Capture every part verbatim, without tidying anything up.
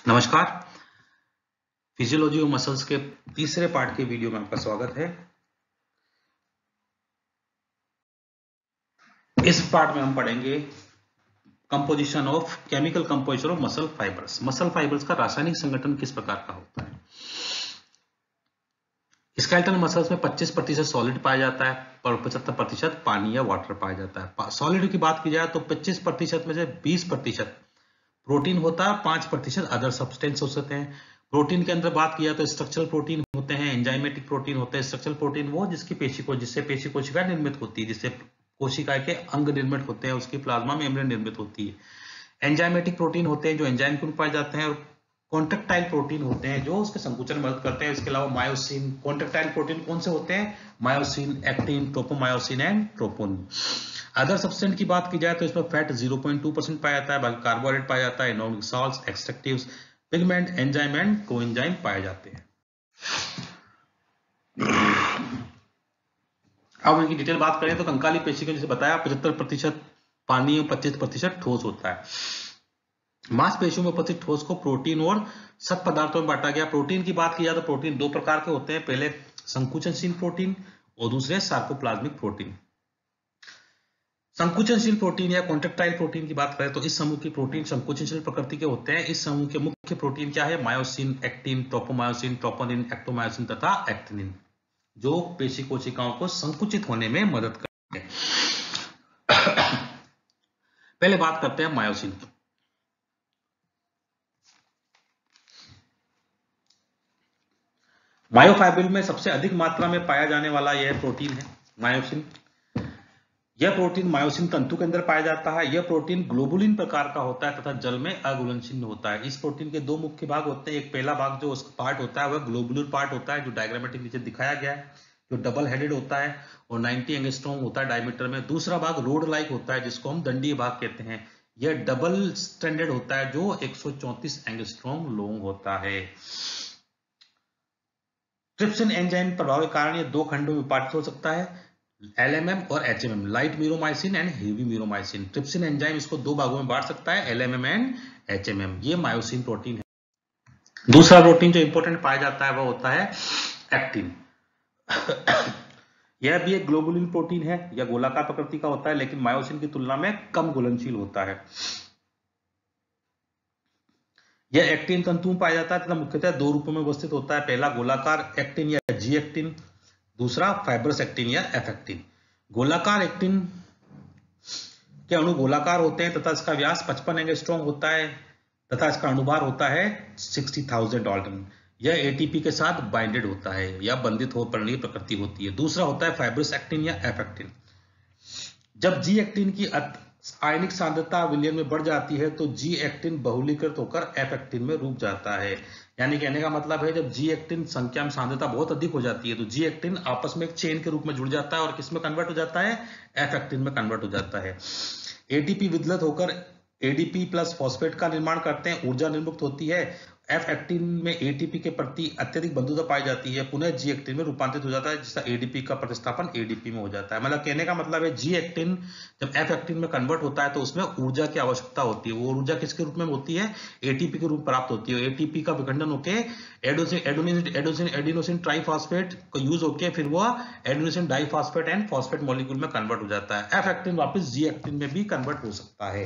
नमस्कार। Physiology of muscles के तीसरे पार्ट के वीडियो में आपका स्वागत है। इस पार्ट में हम पढ़ेंगे composition of chemical composition of muscle fibres. Muscle fibres का रासायनिक संगठन किस प्रकार का होता है। स्केलेटल मसल्स में पच्चीस प्रतिशत सॉलिड पाया जाता है और पचहत्तर प्रतिशत पानी या वाटर पाया जाता है। सॉलिड की बात की जाए तो पच्चीस प्रतिशत में से बीस प्रतिशत प्रोटीन होता है, पांच प्रतिशत अदर सब्सटेंस होते हैं। प्रोटीन के अंदर बात किया तो स्ट्रक्चरल प्रोटीन होते हैं, एंजाइमेटिक प्रोटीन होते हैं। स्ट्रक्चरल प्रोटीन वो जिसकी पेशी को जिससे पेशी कोशिका निर्मित होती है, जिससे कोशिका के अंग निर्मित होते हैं, उसकी प्लाज्मा मेम्ब्रेन निर्मित होती है। एंजाइमेटिक प्रोटीन होते हैं जो एंजाइम के रूप पाए जाते हैं, और कॉन्ट्रेक्टाइल प्रोटीन होते हैं जो उसके संकुचन में मदद करते हैं। इसके अलावा मायोसिन। कॉन्ट्रेक्टाइल प्रोटीन कौन से होते हैं? Myosin, actin, tropomyosin and troponin. Other substance की बात की जाए तो इसमें fat zero point two percent पाया जाता है, बाकी कार्बोहाइड्रेट पाया जाता है, inorganic salts, extractives, pigment, enzyme and coenzyme पाए जाते हैं। अब इनकी डिटेल बात करें तो कंकाली पेशी को जैसे बताया पचहत्तर प्रतिशत पानी और पच्चीस प्रतिशत ठोस होता है। मांसपेशियों में उपस्थित ठोस को प्रोटीन और सख्त पदार्थों में बांटा गया। प्रोटीन की बात की जाए तो प्रोटीन दो प्रकार के होते हैं, पहले संकुचनशील प्रोटीन और दूसरे सार्कोप्लाज्मिक प्रोटीन। संकुचनशील प्रोटीन या कॉन्ट्रेक्टाइल प्रोटीन की बात करें तो इस समूह की प्रोटीन संकुचनशील प्रकृति के होते हैं। इस समूह के मुख्य प्रोटीन क्या है? Myosin, actin, tropomyosin, troponin, actomyosin तथा एक्टिनिन, जो पेशी कोशिकाओं को संकुचित होने में मदद करते हैं। पहले बात करते हैं मायोसिन की। मायोफाइब्रिल में सबसे अधिक मात्रा में पाया जाने वाला यह प्रोटीन है मायोसिन। यह प्रोटीन मायोसिन तंतु के अंदर पाया जाता है। यह प्रोटीन ग्लोबुलिन प्रकार का होता है तथा जल में अघुलनशील होता है। इस प्रोटीन के दो मुख्य भाग होते हैं। एक पहला भाग जो उसका पार्ट होता है वह ग्लोबुलर पार्ट होता है, जो डायग्रामेटिक नीचे दिखाया गया है, जो डबल हेडेड होता है और नब्बे एंगस्ट्रॉम होता है डायमीटर में। दूसरा भाग रोड लाइक होता है जिसको हम दंडीय भाग कहते हैं। यह डबल स्ट्रैंडेड होता है जो एक सौ चौंतीस एंगस्ट्रॉम लॉन्ग होता है। ट्रिप्सिन एंजाइम प्रभाव के कारण यह दो खंडों में विभाजित हो सकता है, एलएमएम और HMM, light meromyosin and heavy meromyosin. Trypsin enzyme इसको दो भागों में बांट सकता है, एलएमएम एंड एचएमएम। ये मायोसिन प्रोटीन है। दूसरा प्रोटीन जो इंपॉर्टेंट पाया जाता है वह होता है एक्टिन। यह भी एक ग्लोबुलिन प्रोटीन है, यह गोलाकार प्रकृति का होता है लेकिन मायोसिन की तुलना में कम घुलनशील होता है। यह एक्टिन तंतु में पाया जाता है तथा मुख्यतः दो रूपों में अवस्थित होता है। पहला गोलाकार एक्टिन या जी एक्टिन, दूसरा फाइब्रस एक्टिन या एफ एक्टिन। गोलाकार एक्टिन के अणु गोलाकार होते हैं तथा इसका व्यास पचपन एंगस्ट्रॉम होता है तथा इसका अणुभार होता है साठ हज़ार डाल्टन। यह एटीपी के साथ बाइंडेड होता है या बंधित हो पड़ने की प्रकृति होती है। दूसरा होता है फाइब्रस एक्टिन या एफ एक्टिन। जब जी एक्टिन की आयनिक सांद्रता विलयन में बढ़ जाती है तो जी एक्टिन बहुलीकृत होकर एफ एक्टिन में रूप जाता है। यानी कहने का मतलब है जब जी एक्टिन संख्या में सांद्रता बहुत अधिक हो जाती है तो जी एक्टिन आपस में एक चेन के रूप में जुड़ जाता है और किस में कन्वर्ट हो जाता है? एफ एक्टिन में कन्वर्ट हो जाता है। एटीपी विदलत होकर एडीपी प्लस फॉस्फेट का निर्माण करते हैं, ऊर्जा निर्मुक्त होती है। एफ एक्टिन में एटीपी के प्रति अत्यधिक बंधुता पाई जाती है, पुनः जी एक्टिन में रूपांतरित हो जाता है जिसका एडीपी का प्रतिस्थापन एडीपी में हो जाता है। मतलब कहने का मतलब है जी एक्टिन जब एफ एक्टिन में कन्वर्ट होता है तो उसमें ऊर्जा की आवश्यकता होती है। वो ऊर्जा किसके रूप में होती है? एटीपी के रूप प्राप्त होती है। एटीपी का विखंडन होकर एडोसिन एडोसिन एडिनोसिन ट्राइफॉस्फेट को यूज होकर फिर वो adenosine diphosphate and phosphate molecule में कन्वर्ट हो जाता है। एफ एक्टिन वापस जी एक्टिन में भी कन्वर्ट हो सकता है।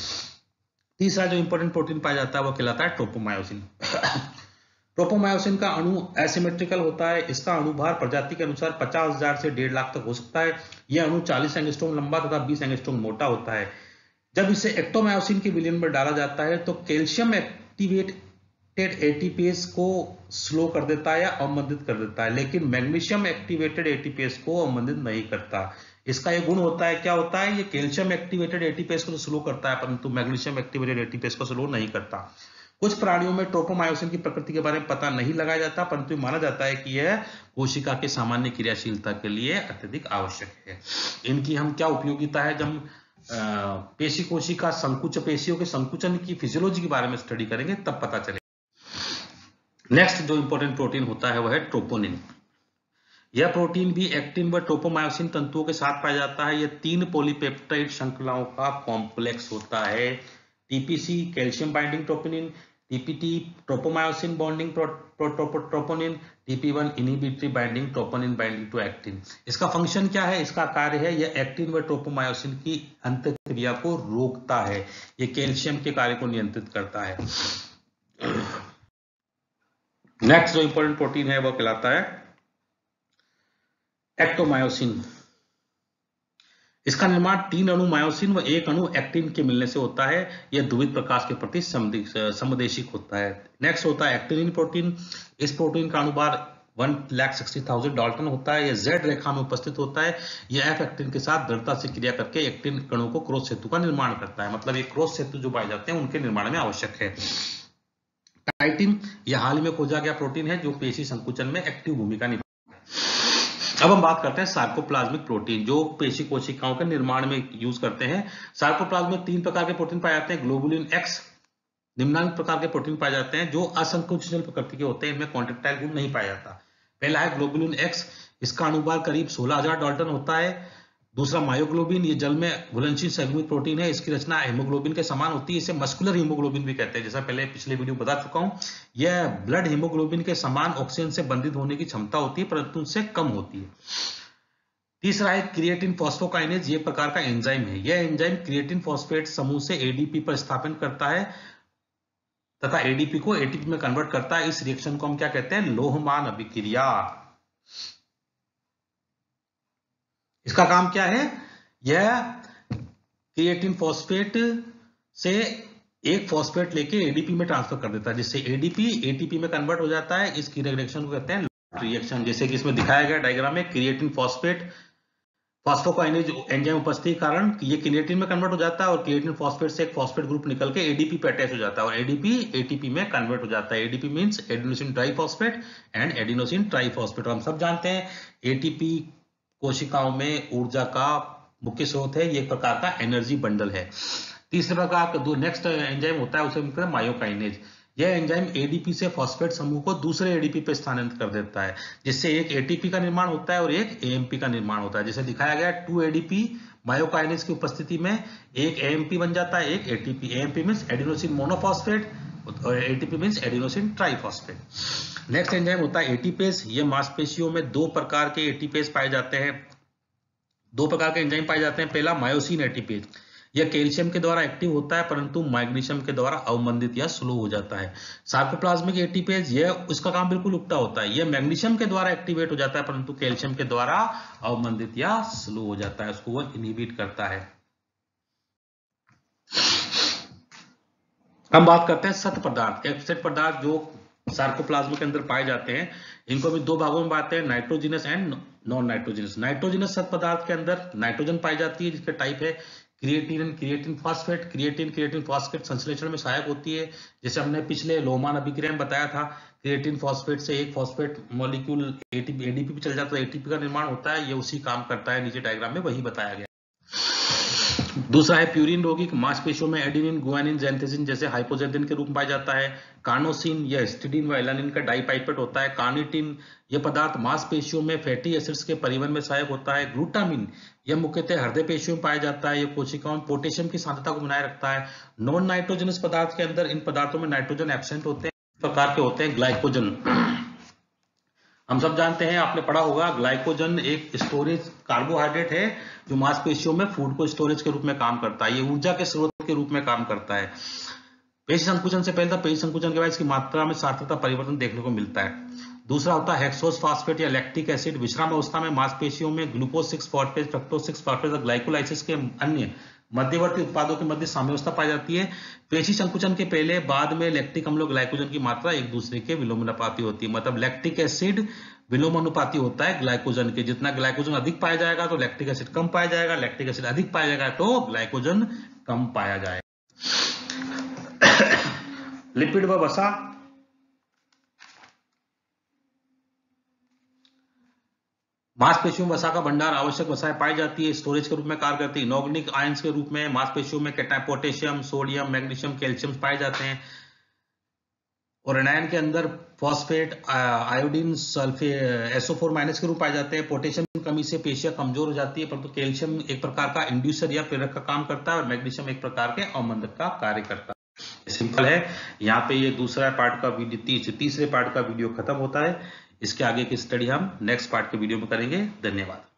तीसरा जो इंपॉर्टेंट प्रोटीन पाया जाता है वो कहलाता है ट्रोपोमायोसिन। ट्रोपोमायोसिन का अणु एसिमेट्रिकल होता है। इसका अणुभार प्रजाति के अनुसार पचास हज़ार से डेढ़ लाख तक हो सकता है। यह अणु चालीस एंगस्ट्रॉम लंबा तथा बीस एंगस्ट्रॉम मोटा होता है। जब इसे एक्टोमायोसिन के विलयन में डाला जाता है तो कैल्शियम एक्टिवेटेड एटीपीएस को स्लो कर देता है या अवमंदित कर देता है, लेकिन मैग्नीशियम एक्टिवेटेड एटीपीएस को अवमंदित नहीं करता। इसका ये गुण होता है, क्या होता है? ये कैल्शियम एक्टिवेटेड एटीपीएस को तो स्लो करता है परंतु मैग्नीशियम एक्टिवेटेड एटीपीएस को स्लो नहीं करता। कुछ प्राणियों में ट्रोपोमायोसिन की प्रकृति के बारे में पता नहीं लगाया जाता परंतु माना जाता है कि यह कोशिका के सामान्य क्रियाशीलता के लिए अत्यधिक आवश्यक है। इनकी हम क्या उपयोगिता है जब पेशी कोशिका संकुच पेशियों के संकुचन की फिजियोलॉजी के बारे में स्टडी करेंगे तब पता चलेगा। नेक्स्ट जो इंपॉर्टेंट प्रोटीन होता है वह है ट्रोपोनिन। यह प्रोटीन भी एक्टिन व ट्रोपोमायोसिन तंतुओं के साथ पाया जाता है। यह तीन पॉलीपेप्टाइड श्रृंखलाओं का कॉम्प्लेक्स होता है। TPC calcium binding troponin, TPT tropomyosin bonding troponin, TP one inhibitory binding troponin binding to actin. इसका फंक्शन क्या है, इसका कार्य है यह एक्टिन व ट्रोपोमायोसिन की अंतःक्रिया को रोकता है, ये कैल्शियम के कार्य को नियंत्रित करता है। नेक्स्ट जो इंपॉर्टेंट प्रोटीन है वो कहलाता है एक्टोमायोसिन। इसका निर्माण तीन अणु मायोसिन व एक अणु एक्टिन के मिलने से होता है। यह द्विविध प्रकाश के प्रति समदेशिक होता है। नेक्स्ट होता है एक्टिनिन प्रोटीन। इस प्रोटीन का अणुभार one lakh sixty thousand dalton होता है। यह जेड रेखा में उपस्थित होता है। यह एफ एक्टिन के साथ दृढ़ता से क्रिया करके एक्टिन कणों को क्रॉस सेतु का निर्माण करता है। मतलब ये क्रॉस सेतु जो पाए जाते हैं उनके निर्माण में आवश्यक है। टाइटिन यह हाल ही में खोजा गया प्रोटीन है जो पेशी संकुचन में एक्टिव भूमिका निभाता है। अब हम बात करते हैं सार्कोप्लाज्मिक प्रोटीन, जो पेशी कोशिकाओं के निर्माण में यूज करते हैं। सार्कोप्लाज्म में तीन प्रकार के प्रोटीन पाए जाते हैं। ग्लोबुलिन एक्स, निम्नलिखित प्रकार के प्रोटीन पाए जाते हैं जो असंकुचनशील प्रकृति के होते हैं, इनमें कॉन्ट्रेक्टाइल गुण नहीं पाया जाता। पहला है ग्लोबुलिन एक्स, इसका अणुभार करीब सोलह हजार डाल्टन होता है। दूसरा मायोग्लोबिन, ये जल में घुलनशील संयुग्मित प्रोटीन है। इसकी रचना हीमोग्लोबिन के समान होती है। इसे मस्कुलर हीमोग्लोबिन भी कहते हैं, जैसा पहले पिछले वीडियो बता चुका हूं। यह ब्लड हीमोग्लोबिन के समान ऑक्सीजन से बंधित होने की क्षमता होती है, परंतु उससे कम होती है। तीसरा है क्रिएटिन फॉस्फोकाइनेज, ये प्रकार का एंजाइम है। यह एंजाइम क्रिएटिन फॉस्फेट समूह से एडीपी पर स्थापन करता है तथा एडीपी को एटीपी में कन्वर्ट करता है। इस रिएक्शन को हम क्या कहते हैं, लोहमान अभिक्रिया। इसका काम क्या है, यह क्रिएटिन फॉस्फेट से एक फॉस्फेट लेके एडीपी में ट्रांसफर कर देता है, जिससे एडीपी एटीपी में कन्वर्ट हो जाता है। इस रिएक्शन को कहते हैं रिएक्शन। जैसे कि इसमें दिखाया गया डायग्राम में, क्रिएटिन फॉस्फेट फॉस्फोकाइनेज एंजाइम उपस्थिति के कारण ये क्रिएटिन में कन्वर्ट हो जाता है और क्रिएटिन फॉस्फेट से एक फॉस्फेट ग्रुप निकल के एडीपी पे अटैच हो जाता है और एडीपी एटीपी में कन्वर्ट हो जाता है। ADP means adenosine triphosphate and adenosine triphosphate. हम सब जानते हैं एटीपी कोशिकाओं में ऊर्जा का मुख्य स्रोत है, ये एक प्रकार का एनर्जी बंडल है। तीसरे प्रकार का जो नेक्स्ट एंजाइम होता है उसे कहते हैं मायोकाइनेज। यह एंजाइम एडीपी से फॉस्फेट समूह को दूसरे एडीपी पे स्थानांतरित कर देता है, जिससे एक एटीपी का निर्माण होता है और एक एएमपी का निर्माण होता है। जैसे दिखाया गया टू एडीपी मायोकाइनेज की उपस्थिति में एक एएमपी बन जाता है, एक ATP. AMP means adenosine monophosphate और ATP means adenosine triphosphate. Next enzyme होता है एटीपेज। यह मांसपेशियों में दो प्रकार के एटीपेज पाए जाते हैं। दो प्रकार के एंजाइम पाए जाते हैं। पहला मायोसिन एटीपेज, यह कैल्शियम के द्वारा एक्टिव होता है परंतु मैग्नीशियम के द्वारा अवमंदित या स्लो हो जाता है। सार्कोप्लाज्मिक एटीपेज, यह उसका काम बिल्कुल उल्टा होता है। यह मैग्नीशियम के द्वारा एक्टिवेट हो जाता है परंतु कैल्शियम के द्वारा अवमंदित या स्लो हो जाता है, उसको वह इनहिबिट करता है। हम बात करते हैं सत पदार्थ। सत पदार्थ जो सार्कोप्लाज्म के अंदर पाए जाते हैं, इनको भी दो भागों में बांटते हैं, nitrogenous and non nitrogenous. Nitrogenous सत पदार्थ के अंदर नाइट्रोजन पाई जाती है, जिसके टाइप है creatine creatine phosphate. Creatine creatine phosphate संश्लेषण में सहायक होती है, जैसे हमने पिछले लोहमान अभिक्रिया में बताया था। क्रिएटिन फॉस्फेट से एक फॉस्फेट मॉलिक्यूल एटीपी एडीपी पे चल जाता है, एटीपी का निर्माण होता है। ये उसी काम करता है, नीचे डायग्राम में वही बताया गया। दूसरा है प्यूरिन यौगिक। मांसपेशियों में एडेनिन गुआनिन जैंथेसिन जैसे हाइपोजेंथिन के रूप में पाया जाता है। कार्नोसिन यह हिस्टिडीन व एलानिन का डाइपाइपेट होता है। कार्निटिन यह पदार्थ मांसपेशियों में फैटी एसिड्स के परिवहन में सहायक होता है। ग्लूटामिन यह मुख्यतः हृदय पेशियों में पाया जाता है। यह कोशिकाओं में पोटेशियम की सांद्रता को बनाए रखता है। नॉन नाइट्रोजनस पदार्थ के अंदर इन पदार्थों में नाइट्रोजन एब्सेंट होते हैं। इस प्रकार के होते हैं ग्लाइकोजन। हम सब जानते हैं, आपने पढ़ा होगा, ग्लाइकोजन एक स्टोरेज कार्बोहाइड्रेट है जो मांसपेशियों में फूड को स्टोरेज के रूप में काम करता है। ये ऊर्जा के स्रोत के रूप में काम करता है। पेशी संकुचन से पहले पेशी संकुचन के बाद इसकी मात्रा में सार्थकता परिवर्तन देखने को मिलता है। दूसरा होता है हेक्सोस फास्फेट या लैक्टिक एसिड। विश्राम अवस्था में मांसपेशियों में glucose six phosphate, fructose six phosphate और ग्लाइकोलाइसिस के अन्य मध्यवर्ती उत्पादों के मध्य साम्यावस्था पाई जाती है। पेशी संकुचन के पहले बाद में लैक्टिक अम्ल और ग्लाइकोजन की मात्रा एक दूसरे के विलोमानुपाती होती है। मतलब लैक्टिक एसिड विलोमानुपाती होता है ग्लाइकोजन के। जितना ग्लाइकोजन अधिक पाया जाएगा तो लैक्टिक एसिड कम पाया जाएगा, लैक्टिक एसिड अधिक पाया जाएगा तो ग्लाइकोजन कम पाया जाएगा। लिपिड व वसा। मांसपेशियों में वसा का भंडार, आवश्यक वसाएं पाई जाती है, स्टोरेज के रूप में कार्य करती है। इनऑर्गेनिक आयंस के रूप में मांसपेशियों में पोटेशियम, सोडियम, मैग्नीशियम, कैल्शियम पाए जाते हैं। और एनायन के अंदर phosphate, iodine, sulphate, S O four minus के रूप पाए जाते हैं। पोटेशियम की कमी से पेशियां कमजोर हो जाती है, परंतु कैल्शियम एक प्रकार का इंड्यूसर या प्रेरक का काम करता है और मैग्नीशियम एक प्रकार के अवमंदक का कार्य करता है। सिंपल है। यहाँ पे ये दूसरा पार्ट का वीडियो तीस, तीसरे पार्ट का वीडियो खत्म होता है। इसके आगे की स्टडी हम नेक्स्ट पार्ट के वीडियो में करेंगे। धन्यवाद।